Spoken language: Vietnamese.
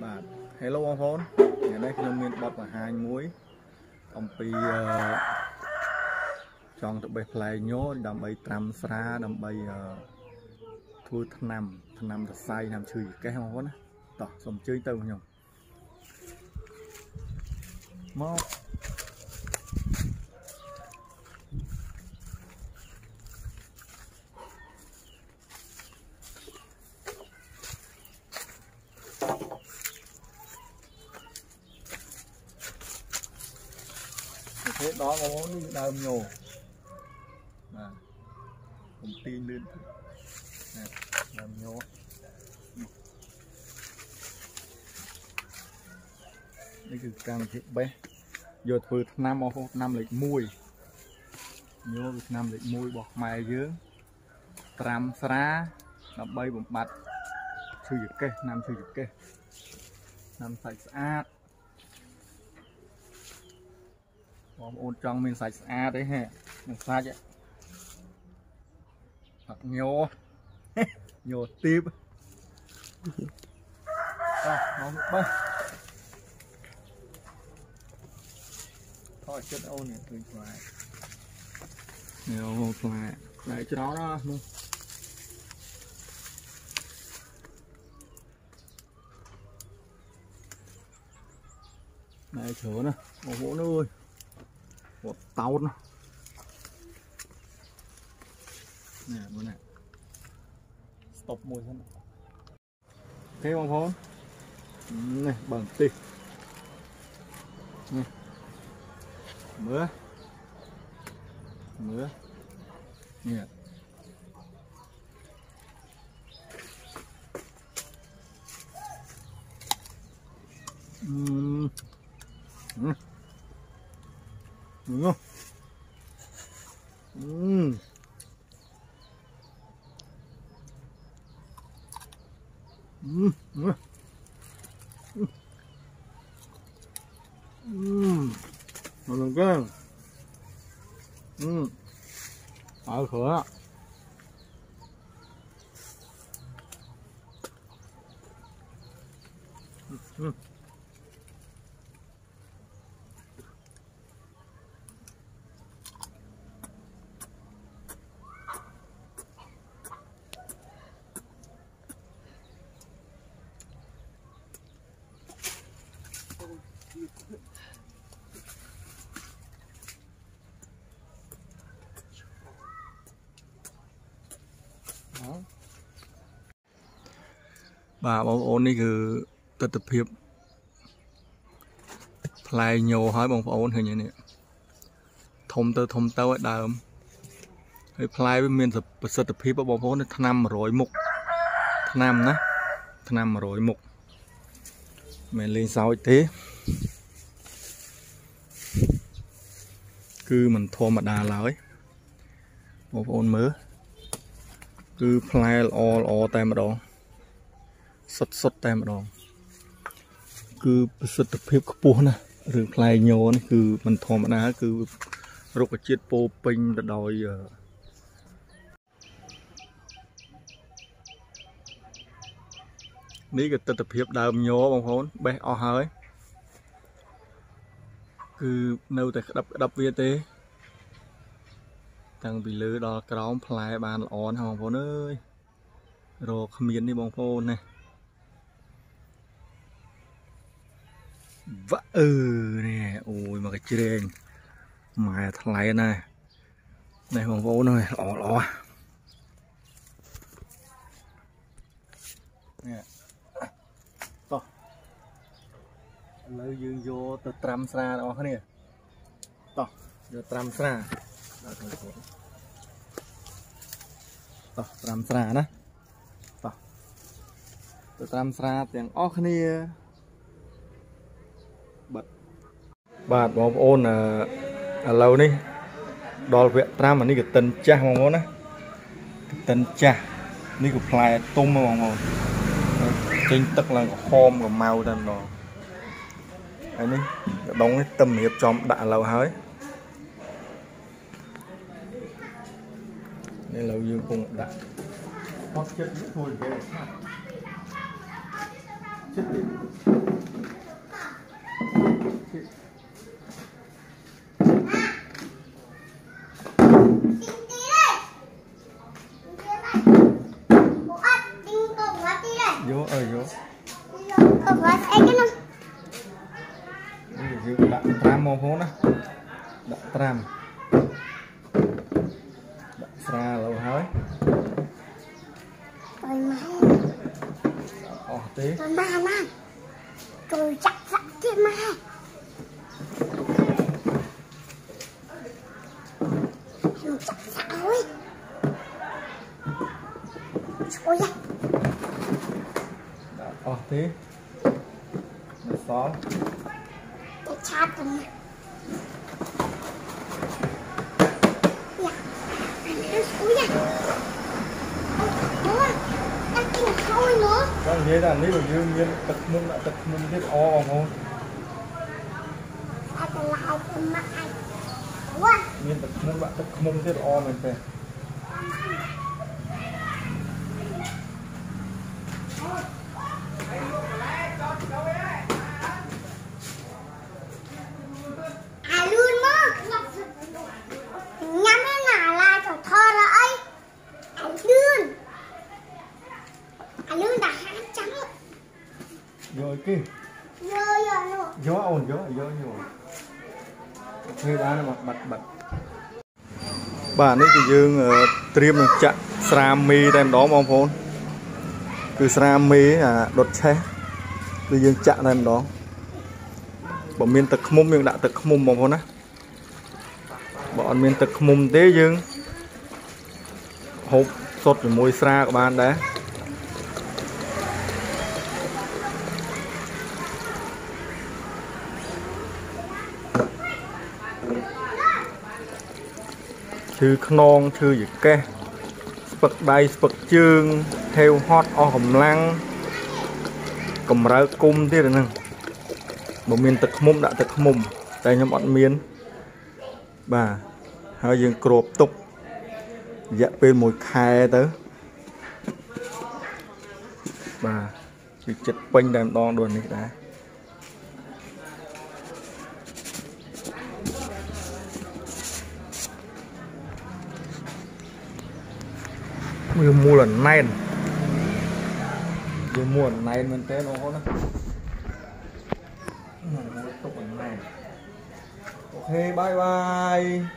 បាទ Hello បងប្អូនថ្ងៃនេះខ្ញុំមានបទបង្ហាញមួយអំពីចង់ទៅបេះផ្លែញោដើម្បីត្រាំស្រាដើម្បីធ្វើថ្នាំសរសៃថ្នាំឈឺចង្កេះបងប្អូនណាតោះសូមអញ្ជើញទៅខ្ញុំមកthế đó cóដើមញោបាទผมตีนลื่นដើមញោនេះគឺកម្មវិធីបេះយកធ្វើថ្នាំអស់ថ្នាំលេខ1ញោគឺថ្នាំលេខ1របស់ខ្មែរយើងត្រាំស្រាដើម្បីបំបត្តិឈឺចង្កេះថ្នាំឈឺចង្កេះថ្នាំសាច់ស្អាតបងប្អូនចង់មានសាច់ស្អាតទេហ៎នឹងសាច់ផាក់ញោទីបតោះមកបេះថតចិត្តអូននេះឃើញខ្លាចនេះអូខ្លាចតែច្រើនណាស់នោះណែច្រើនណាបងប្អូនអើយតោតnè bữa nè stop môi hết thếបងប្អូននេះbằng tí nè mưa nè đúng không mà lần cái ở cửa bàបងប្អូននេះគឺទស្សនភាពផ្លែញោហើយបងប្អូនឃើញនេះធំទៅឲ្យដើមហើយផ្លែវាមានប្រសិទ្ធភាពបងប្អូនថ្នាំ100មុខថ្នាំណាថ្នាំ100មុខមិនលេងសើចទេគឺមិនធម្មតាឡើយបងប្អូនមើលគឺផ្លែល្អតែម្ដងសុទ្ធតែម្ដងគឺប្រសិទ្ធភាពខ្ពស់ណាស់រឿងផ្លែញោនេះគឺមិនធម្មតាគឺរុក្ខជាតិពោពេញទៅដោយនេះគឺទស្សនភាពដើមញោបងប្អូនបេះអស់ហើយគឺនៅតែក្តាប់វាទេតាំងពីលើដល់ក្រោមផ្លែបានល្អណាស់បងប្អូនអើយរកគ្មាននេះបងប្អូនណាវ៉ានេះអូយមកកជ្រែងម៉ែថ្លៃណាស់នេះបងប្អូនអើយល្អនេះតោះឥឡូវយើងយកទៅត្រាំស្រាបងប្អូនគ្នាតោះយកត្រាំស្រាតោះត្រាំស្រាណាតោះទៅត្រាំស្រាទាំងអស់គ្នាបាទបងប្អូនឥឡូវនេះដល់វគ្គត្រាំអានេះគឺតិនចាស់បងប្អូនណាតិនចាស់នេះគឺផ្លែទុំបងប្អូនចេញទឹកឡើងក្រហមក្រម៉ៅតែម្ដងហើយនេះដងនេះទឹមរៀបចំដាក់ឥឡូវហើយនេះឥឡូវយើងកំពុងដាក់អត់ចិត្តនេះធ្វើគេ vô vô đặt tram màu phố nè đặt tram đặt xa lâu hơi tí rồi chắc sẵn kia mà chắc sẵn rồi ôi da tí xó cái chát rồi nè ôi da đang kinh thôi nữa con thế là nếu mà dương nhiên tật mông thiết o không ai ta lao con mà ai quá nhiên tật mông thiết o mình phải rồi kia gió ồn gió nhiều khi ba nó bật bà này thì dương tiêm chặt sram mi đem đó mong phone từ sram mi đột xe thì dương chặt đem đó bọn miền tật mông miền đã tật mông mong phone á bọn miền tật mông thế dương hộp sốt rồi môi xa của bạn đấy thư non thư gì ke bậc đầy bậc chương theo hot o hồng lăng cầm ra cung thế rồi nè một miền tật mông đã tật mông tại nhóm bọn miền bà hơi dừng cột tục dạ bên một khai tới bà bị chật quanh đàn đòn đồn này đã vừa mua lần này vừa mua lần này mình té nó đó ok bye bye